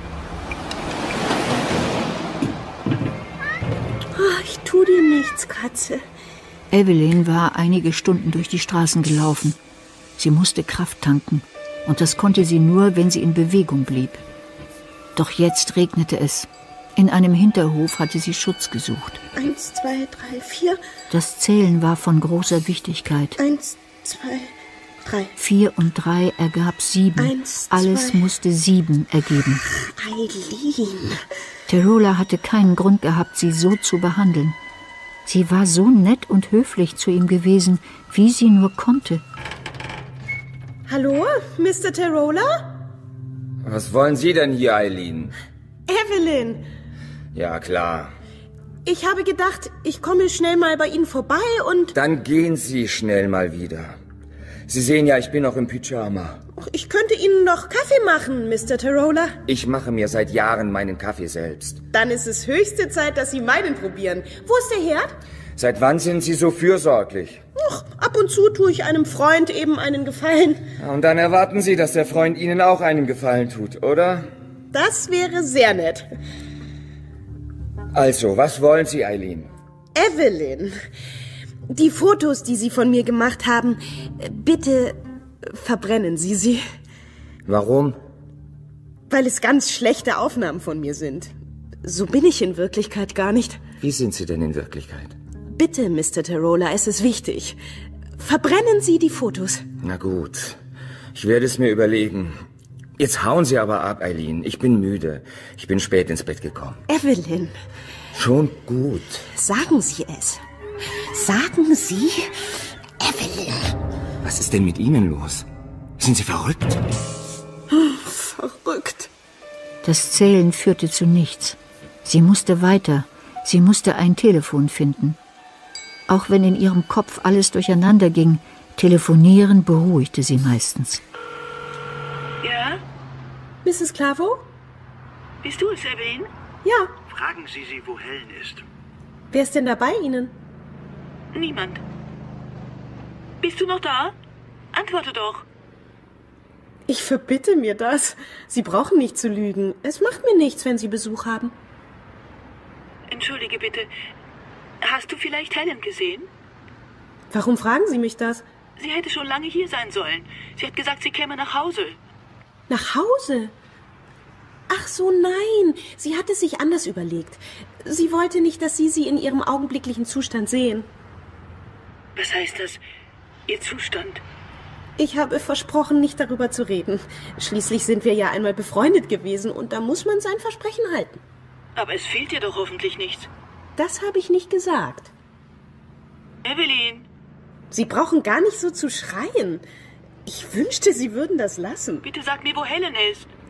Oh, ich tu dir nichts, Katze. Evelyn war einige Stunden durch die Straßen gelaufen. Sie musste Kraft tanken. Und das konnte sie nur, wenn sie in Bewegung blieb. Doch jetzt regnete es. In einem Hinterhof hatte sie Schutz gesucht. Eins, zwei, drei, vier. Das Zählen war von großer Wichtigkeit. Eins, zwei, drei. Vier und drei ergab sieben. Eins, Alles zwei. musste sieben ergeben. Eileen. Tarola hatte keinen Grund gehabt, sie so zu behandeln. Sie war so nett und höflich zu ihm gewesen, wie sie nur konnte. Hallo, Mister Tarola? Was wollen Sie denn hier, Eileen? Evelyn. Ja, klar. Ich habe gedacht, ich komme schnell mal bei Ihnen vorbei und... Dann gehen Sie schnell mal wieder. Sie sehen ja, ich bin noch im Pyjama. Ich könnte Ihnen noch Kaffee machen, Mister Tarola. Ich mache mir seit Jahren meinen Kaffee selbst. Dann ist es höchste Zeit, dass Sie meinen probieren. Wo ist der Herd? Seit wann sind Sie so fürsorglich? Ach, ab und zu tue ich einem Freund eben einen Gefallen. Und dann erwarten Sie, dass der Freund Ihnen auch einen Gefallen tut, oder? Das wäre sehr nett. Also, was wollen Sie, Eileen? Evelyn, die Fotos, die Sie von mir gemacht haben, bitte verbrennen Sie sie. Warum? Weil es ganz schlechte Aufnahmen von mir sind. So bin ich in Wirklichkeit gar nicht. Wie sind Sie denn in Wirklichkeit? Bitte, Mister Tarola, es ist wichtig. Verbrennen Sie die Fotos. Na gut, ich werde es mir überlegen. Jetzt hauen Sie aber ab, Eileen. Ich bin müde. Ich bin spät ins Bett gekommen. Evelyn. Schon gut. Sagen Sie es. Sagen Sie, Evelyn. Was ist denn mit Ihnen los? Sind Sie verrückt? Verrückt. Das Zählen führte zu nichts. Sie musste weiter. Sie musste ein Telefon finden. Auch wenn in ihrem Kopf alles durcheinander ging, telefonieren beruhigte sie meistens. Ja? Misses Clavo? Bist du es, Evelyn? Ja. Fragen Sie sie, wo Helen ist. Wer ist denn da bei Ihnen? Niemand. Bist du noch da? Antworte doch. Ich verbitte mir das. Sie brauchen nicht zu lügen. Es macht mir nichts, wenn Sie Besuch haben. Entschuldige bitte. Hast du vielleicht Helen gesehen? Warum fragen Sie mich das? Sie hätte schon lange hier sein sollen. Sie hat gesagt, sie käme nach Hause. Nach Hause? Ach so, nein. Sie hat es sich anders überlegt. Sie wollte nicht, dass Sie sie in ihrem augenblicklichen Zustand sehen. Was heißt das? Ihr Zustand? Ich habe versprochen, nicht darüber zu reden. Schließlich sind wir ja einmal befreundet gewesen und da muss man sein Versprechen halten. Aber es fehlt dir doch hoffentlich nichts. Das habe ich nicht gesagt. Evelyn! Sie brauchen gar nicht so zu schreien. Ich wünschte, Sie würden das lassen. Bitte sag mir, wo Helen ist.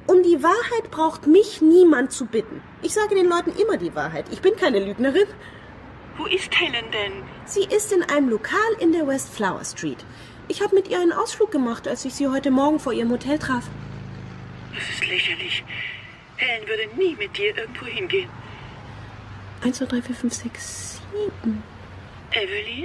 Um die Wahrheit braucht mich niemand zu bitten. Ich sage den Leuten immer die Wahrheit. Ich bin keine Lügnerin. Wo ist Helen denn? Sie ist in einem Lokal in der West Flower Street. Ich habe mit ihr einen Ausflug gemacht, als ich sie heute Morgen vor ihrem Hotel traf. Das ist lächerlich. Helen würde nie mit dir irgendwo hingehen. Eins, zwei, drei, vier, fünf, sechs, sieben. Evelyn?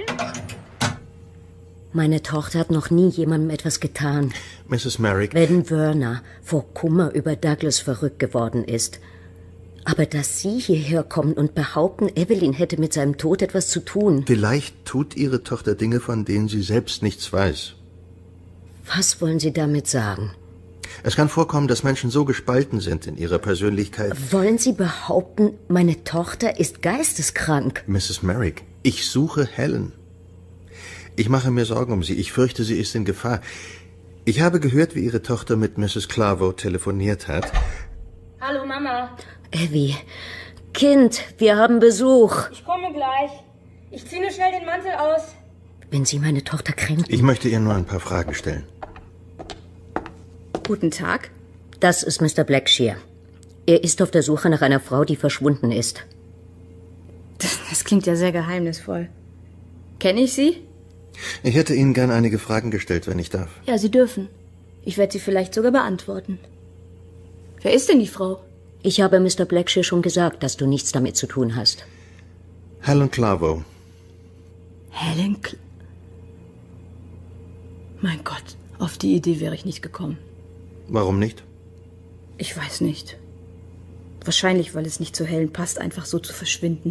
Meine Tochter hat noch nie jemandem etwas getan. Misses Merrick. Wenn Werner vor Kummer über Douglas verrückt geworden ist. Aber dass Sie hierher kommen und behaupten, Evelyn hätte mit seinem Tod etwas zu tun. Vielleicht tut Ihre Tochter Dinge, von denen sie selbst nichts weiß. Was wollen Sie damit sagen? Es kann vorkommen, dass Menschen so gespalten sind in ihrer Persönlichkeit. Wollen Sie behaupten, meine Tochter ist geisteskrank? Misses Merrick, ich suche Helen. Ich mache mir Sorgen um sie. Ich fürchte, sie ist in Gefahr. Ich habe gehört, wie Ihre Tochter mit Misses Clavo telefoniert hat. Hallo, Mama. Evie, Kind, wir haben Besuch. Ich komme gleich. Ich ziehe nur schnell den Mantel aus. Wenn Sie meine Tochter kränken... Ich möchte ihr nur ein paar Fragen stellen. Guten Tag. Das ist Mister Blackshear. Er ist auf der Suche nach einer Frau, die verschwunden ist. Das, das klingt ja sehr geheimnisvoll. Kenne ich Sie? Ich hätte Ihnen gern einige Fragen gestellt, wenn ich darf. Ja, Sie dürfen. Ich werde sie vielleicht sogar beantworten. Wer ist denn die Frau? Ich habe Mister Blackshear schon gesagt, dass du nichts damit zu tun hast. Helen Clavo. Helen Cl Mein Gott, auf die Idee wäre ich nicht gekommen. Warum nicht? Ich weiß nicht. Wahrscheinlich, weil es nicht zu Helen passt, einfach so zu verschwinden.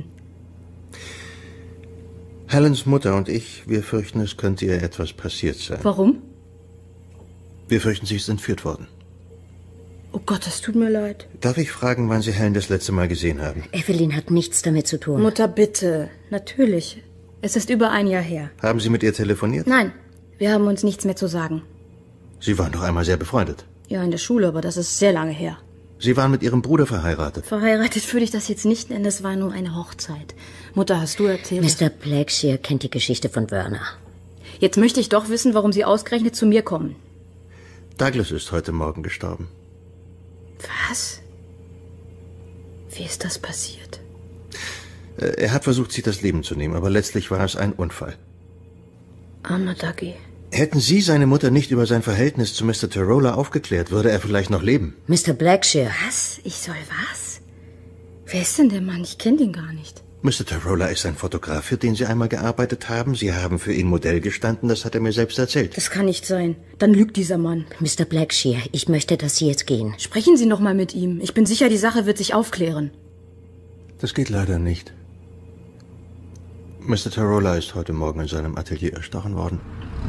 Helens Mutter und ich, wir fürchten, es könnte ihr etwas passiert sein. Warum? Wir fürchten, sie ist entführt worden. Oh Gott, das tut mir leid. Darf ich fragen, wann Sie Helen das letzte Mal gesehen haben? Evelyn hat nichts damit zu tun. Mutter, bitte. Natürlich. Es ist über ein Jahr her. Haben Sie mit ihr telefoniert? Nein, wir haben uns nichts mehr zu sagen. Sie waren doch einmal sehr befreundet. Ja, in der Schule, aber das ist sehr lange her. Sie waren mit Ihrem Bruder verheiratet. Verheiratet würde ich das jetzt nicht nennen, es war nur eine Hochzeit. Mutter, hast du erzählt? Mister Blackshear kennt die Geschichte von Werner. Jetzt möchte ich doch wissen, warum Sie ausgerechnet zu mir kommen. Douglas ist heute Morgen gestorben. Was? Wie ist das passiert? Er hat versucht, sich das Leben zu nehmen, aber letztlich war es ein Unfall. Armer Dougie. Hätten Sie seine Mutter nicht über sein Verhältnis zu Mister Tarola aufgeklärt, würde er vielleicht noch leben. Mister Blackshear. Was? Ich soll was? Wer ist denn der Mann? Ich kenne den gar nicht. Mister Tarola ist ein Fotograf, für den Sie einmal gearbeitet haben. Sie haben für ihn Modell gestanden, das hat er mir selbst erzählt. Das kann nicht sein. Dann lügt dieser Mann. Mister Blackshear, ich möchte, dass Sie jetzt gehen. Sprechen Sie noch mal mit ihm. Ich bin sicher, die Sache wird sich aufklären. Das geht leider nicht. Mister Tarola ist heute Morgen in seinem Atelier erstochen worden.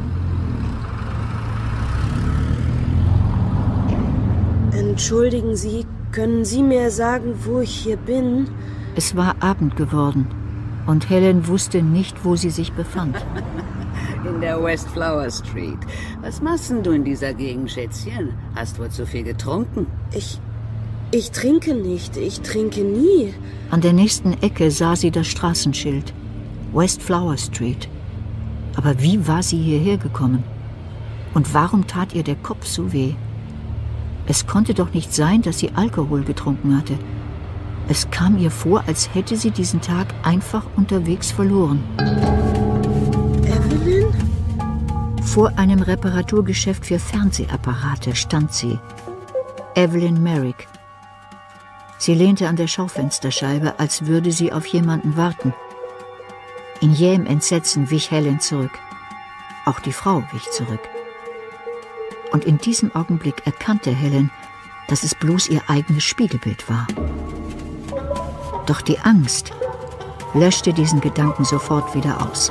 Entschuldigen Sie, können Sie mir sagen, wo ich hier bin? Es war Abend geworden und Helen wusste nicht, wo sie sich befand. In der West Flower Street. Was machst denn du in dieser Gegend, Schätzchen? Hast wohl zu viel getrunken? Ich... ich trinke nicht. Ich trinke nie. An der nächsten Ecke sah sie das Straßenschild. West Flower Street. Aber wie war sie hierher gekommen? Und warum tat ihr der Kopf so weh? Es konnte doch nicht sein, dass sie Alkohol getrunken hatte. Es kam ihr vor, als hätte sie diesen Tag einfach unterwegs verloren. Evelyn? Vor einem Reparaturgeschäft für Fernsehapparate stand sie. Evelyn Merrick. Sie lehnte an der Schaufensterscheibe, als würde sie auf jemanden warten. In jähem Entsetzen wich Helen zurück. Auch die Frau wich zurück. Und in diesem Augenblick erkannte Helen, dass es bloß ihr eigenes Spiegelbild war. Doch die Angst löschte diesen Gedanken sofort wieder aus.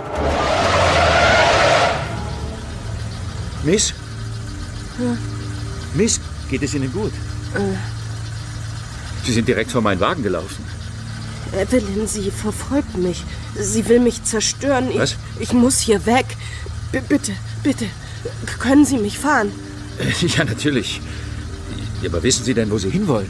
Miss? Ja. Miss, geht es Ihnen gut? Äh. Sie sind direkt vor meinen Wagen gelaufen. Evelyn, sie verfolgt mich. Sie will mich zerstören. Ich, Was? Ich muss hier weg. B- bitte, bitte. Können Sie mich fahren? Ja, natürlich. Aber wissen Sie denn, wo Sie hinwollen?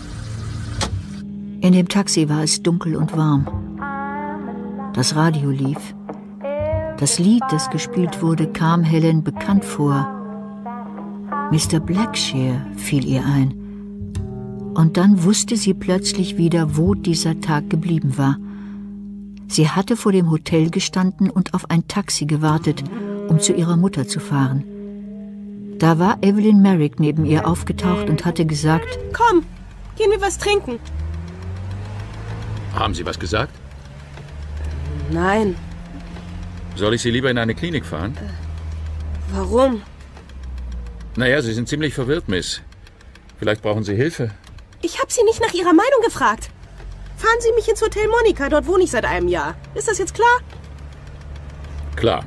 In dem Taxi war es dunkel und warm. Das Radio lief. Das Lied, das gespielt wurde, kam Helen bekannt vor. Mister Blackshear fiel ihr ein. Und dann wusste sie plötzlich wieder, wo dieser Tag geblieben war. Sie hatte vor dem Hotel gestanden und auf ein Taxi gewartet, um zu ihrer Mutter zu fahren. Da war Evelyn Merrick neben ihr aufgetaucht und hatte gesagt: Komm, gehen wir was trinken. Haben Sie was gesagt? Nein. Soll ich Sie lieber in eine Klinik fahren? Äh, warum? Naja, Sie sind ziemlich verwirrt, Miss. Vielleicht brauchen Sie Hilfe. Ich habe Sie nicht nach Ihrer Meinung gefragt. Fahren Sie mich ins Hotel Monica, dort wohne ich seit einem Jahr. Ist das jetzt klar? Klar.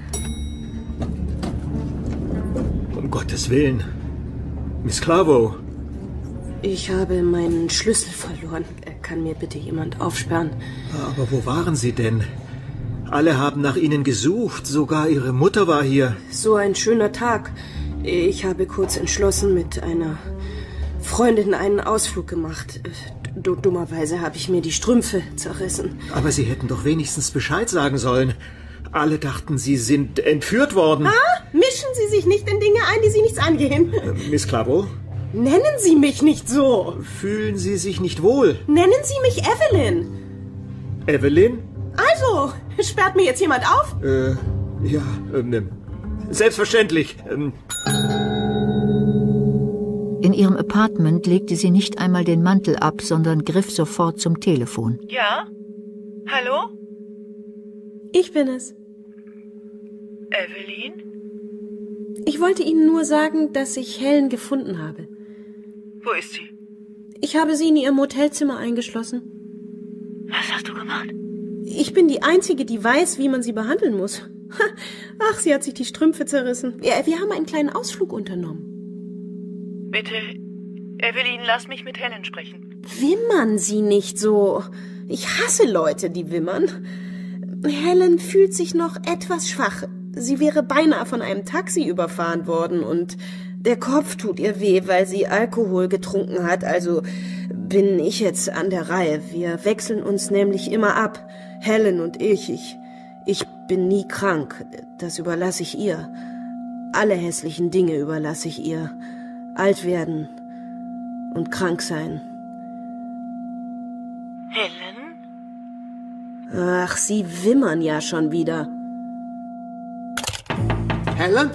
Um Gottes Willen. Miss Clavo. Ich habe meinen Schlüssel verloren. Kann mir bitte jemand aufsperren? Aber wo waren Sie denn? Alle haben nach Ihnen gesucht. Sogar Ihre Mutter war hier. So ein schöner Tag. Ich habe kurz entschlossen mit einer Freundin einen Ausflug gemacht. D- dummerweise habe ich mir die Strümpfe zerrissen. Aber Sie hätten doch wenigstens Bescheid sagen sollen. Alle dachten, Sie sind entführt worden. Ah, mischen Sie sich nicht in Dinge ein, die Sie nichts angehen. Äh, Miss Clavo? Nennen Sie mich nicht so. Fühlen Sie sich nicht wohl? Nennen Sie mich Evelyn. Evelyn? Also, sperrt mir jetzt jemand auf? Äh, ja, ähm, selbstverständlich. Ähm. In ihrem Apartment legte sie nicht einmal den Mantel ab, sondern griff sofort zum Telefon. Ja? Hallo? Ich bin es. Evelyn? Ich wollte Ihnen nur sagen, dass ich Helen gefunden habe. Wo ist sie? Ich habe sie in ihrem Hotelzimmer eingeschlossen. Was hast du gemacht? Ich bin die Einzige, die weiß, wie man sie behandeln muss. Ach, sie hat sich die Strümpfe zerrissen. Ja, wir haben einen kleinen Ausflug unternommen. Bitte, Evelyn, lass mich mit Helen sprechen. Wimmern Sie nicht so. Ich hasse Leute, die wimmern. Helen fühlt sich noch etwas schwach. Sie wäre beinahe von einem Taxi überfahren worden und der Kopf tut ihr weh, weil sie Alkohol getrunken hat. Also bin ich jetzt an der Reihe. Wir wechseln uns nämlich immer ab. Helen und ich. Ich, ich bin nie krank. Das überlasse ich ihr. Alle hässlichen Dinge überlasse ich ihr. Alt werden und krank sein. Helen? Ach, Sie wimmern ja schon wieder. Helen?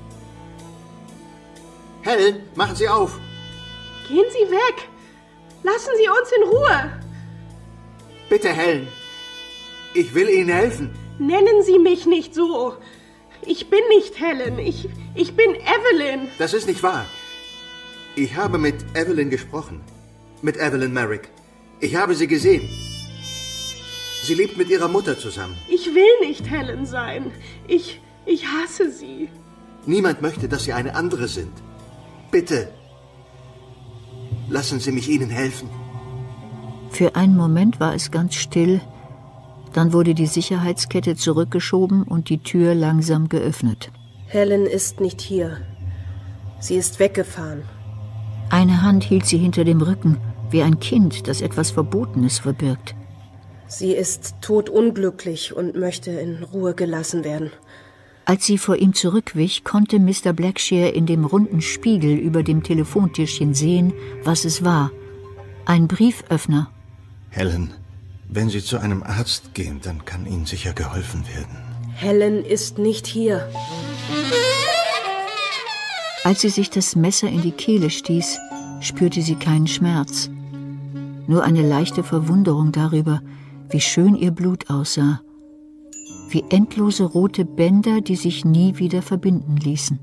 Helen, machen Sie auf. Gehen Sie weg. Lassen Sie uns in Ruhe. Bitte, Helen. Ich will Ihnen helfen. Nennen Sie mich nicht so. Ich bin nicht Helen. Ich, ich bin Evelyn. Das ist nicht wahr. Ich habe mit Evelyn gesprochen. Mit Evelyn Merrick. Ich habe sie gesehen. Sie lebt mit ihrer Mutter zusammen. Ich will nicht Helen sein. Ich, ich hasse sie. Niemand möchte, dass Sie eine andere sind. Bitte, lassen Sie mich Ihnen helfen. Für einen Moment war es ganz still. Dann wurde die Sicherheitskette zurückgeschoben und die Tür langsam geöffnet. Helen ist nicht hier. Sie ist weggefahren. Eine Hand hielt sie hinter dem Rücken, wie ein Kind, das etwas Verbotenes verbirgt. Sie ist todunglücklich und möchte in Ruhe gelassen werden. Als sie vor ihm zurückwich, konnte Mister Blackshear in dem runden Spiegel über dem Telefontischchen sehen, was es war. Ein Brieföffner. Helen, wenn Sie zu einem Arzt gehen, dann kann Ihnen sicher geholfen werden. Helen ist nicht hier. Als sie sich das Messer in die Kehle stieß, spürte sie keinen Schmerz. Nur eine leichte Verwunderung darüber, wie schön ihr Blut aussah. Wie endlose rote Bänder, die sich nie wieder verbinden ließen.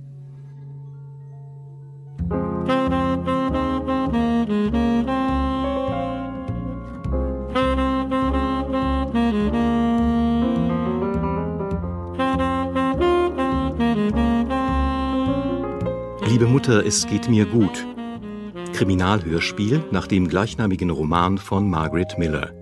Liebe Mutter, es geht mir gut. Kriminalhörspiel nach dem gleichnamigen Roman von Margaret Miller.